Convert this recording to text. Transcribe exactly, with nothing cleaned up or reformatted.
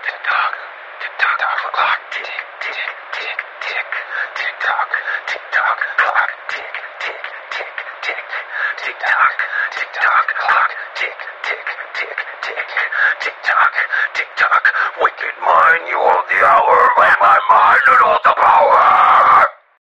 tick tock, tick tock, clock, tick, tick, tick, tick, tick tock, tick tock, clock, tick, tick, tick, tick, tick tock, tick tock, clock, tick, tick, tick, tick, tick tock, tick tock.